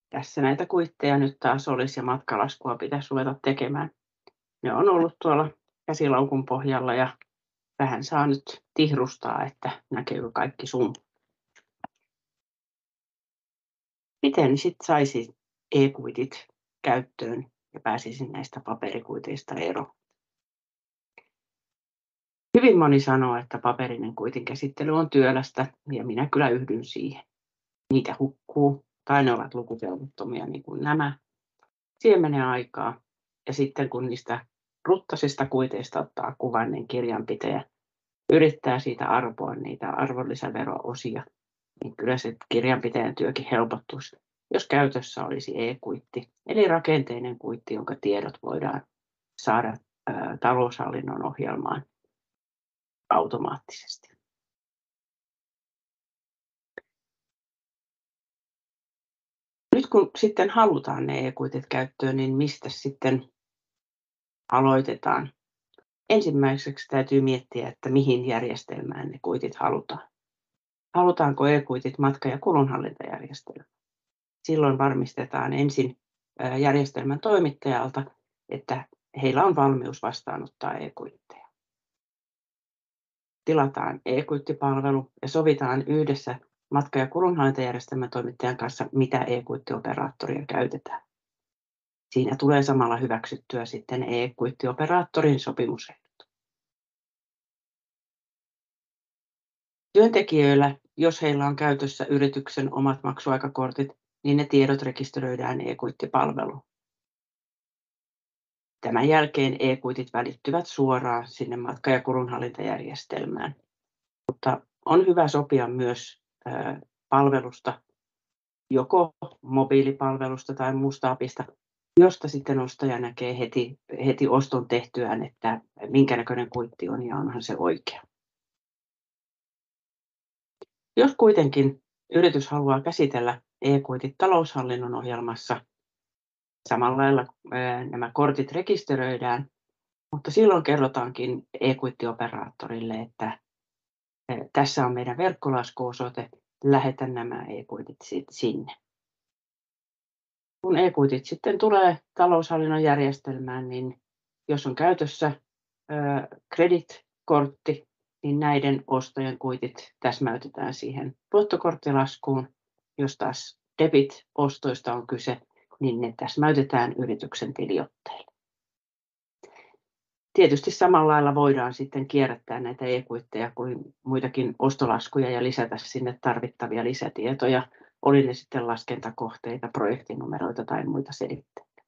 Tässä näitä kuitteja nyt taas olisi ja matkalaskua pitäisi ruveta tekemään. Ne on ollut tuolla käsilaukun pohjalla ja vähän saa nyt tihrustaa, että näkyy kaikki sun. Miten sitten saisi e-kuitit käyttöön ja pääsisin näistä paperikuiteista eroon? Hyvin moni sanoo, että paperinen kuitin käsittely on työlästä ja minä kyllä yhdyn siihen. Niitä hukkuu tai ne ovat lukukelvottomia niin kuin nämä. Siihen menee aikaa ja sitten kun niistä ruttasista kuiteista ottaa kuvan, niin kirjanpitäjä yrittää siitä arpoa niitä arvonlisävero-osia, niin kyllä se kirjanpitäjän työkin helpottuisi, jos käytössä olisi e-kuitti, eli rakenteinen kuitti, jonka tiedot voidaan saada taloushallinnon ohjelmaan automaattisesti. Nyt kun sitten halutaan ne e-kuitit käyttöön, niin mistä sitten aloitetaan? Ensimmäiseksi täytyy miettiä, että mihin järjestelmään ne kuitit halutaan. Halutaanko e-kuitit matka- ja kulunhallintajärjestelmään? Silloin varmistetaan ensin järjestelmän toimittajalta, että heillä on valmius vastaanottaa e-kuitteja. Tilataan e-kuittipalvelu ja sovitaan yhdessä matka- ja kulunhallintajärjestelmän toimittajan kanssa, mitä e-kuittioperaattoria käytetään. Siinä tulee samalla hyväksyttyä sitten e-kuittioperaattorin sopimusehdot. Työntekijöillä, jos heillä on käytössä yrityksen omat maksuaikakortit, niin ne tiedot rekisteröidään e-kuittipalveluun. Tämän jälkeen e-kuitit välittyvät suoraan sinne matka- ja kulunhallintajärjestelmään. Mutta on hyvä sopia myös palvelusta, joko mobiilipalvelusta tai muusta apista, josta sitten ostaja näkee heti oston tehtyään, että minkä näköinen kuitti on ja onhan se oikea. Jos kuitenkin yritys haluaa käsitellä e-kuitit taloushallinnon ohjelmassa, samalla lailla nämä kortit rekisteröidään, mutta silloin kerrotaankin e-kuittioperaattorille, että tässä on meidän verkkolaskuosoite, lähetä nämä e-kuitit sinne. Kun e-kuitit sitten tulee taloushallinnon järjestelmään, niin jos on käytössä credit-kortti, niin näiden ostojen kuitit täsmäytetään siihen luottokorttilaskuun. Jos taas debit-ostoista on kyse, niin ne täsmäytetään yrityksen tiliotteelle. Tietysti samalla lailla voidaan sitten kierrättää näitä e-kuitteja kuin muitakin ostolaskuja ja lisätä sinne tarvittavia lisätietoja, oli ne sitten laskentakohteita, projektinumeroita tai muita selitteitä.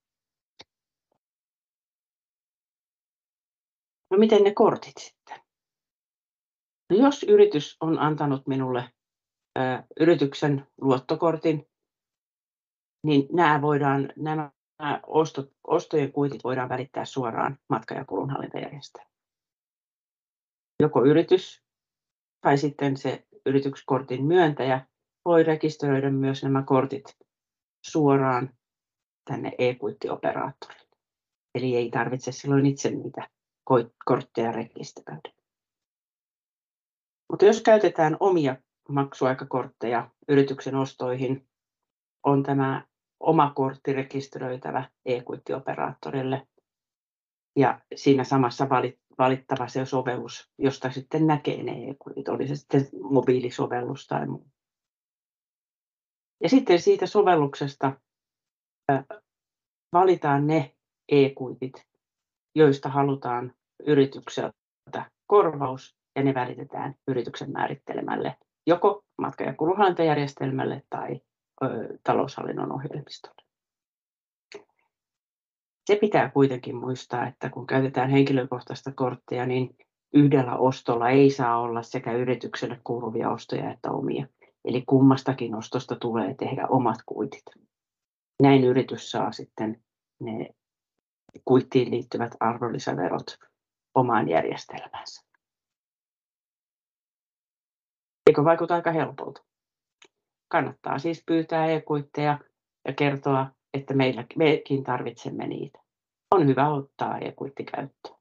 No miten ne kortit sitten? No jos yritys on antanut minulle yrityksen luottokortin, niin nämä ostojen kuitit voidaan välittää suoraan matka- ja kulunhallintajärjestelmään. Joko yritys tai sitten se yrityskortin myöntäjä voi rekisteröidä myös nämä kortit suoraan tänne e-kuittioperaattorille. Eli ei tarvitse silloin itse niitä kortteja rekisteröidä. Mutta jos käytetään omia maksuaikakortteja yrityksen ostoihin, on tämä oma kortti rekisteröitävä e-kuittioperaattorille ja siinä samassa valittava se sovellus, josta sitten näkee ne e-kuitit, oli se sitten mobiilisovellus tai muu. Ja sitten siitä sovelluksesta valitaan ne e-kuitit, joista halutaan yritykseltä korvaus ja ne välitetään yrityksen määrittelemälle joko matka- ja kulunhallintajärjestelmälle tai taloushallinnon ohjelmistolle. Se pitää kuitenkin muistaa, että kun käytetään henkilökohtaista korttia, niin yhdellä ostolla ei saa olla sekä yritykselle kuuluvia ostoja että omia. Eli kummastakin ostosta tulee tehdä omat kuitit. Näin yritys saa sitten ne kuittiin liittyvät arvonlisäverot omaan järjestelmäänsä. Eikö vaikuta aika helpolta? Kannattaa siis pyytää e-kuitteja ja kertoa, että mekin tarvitsemme niitä. On hyvä ottaa e-kuitti käyttöön.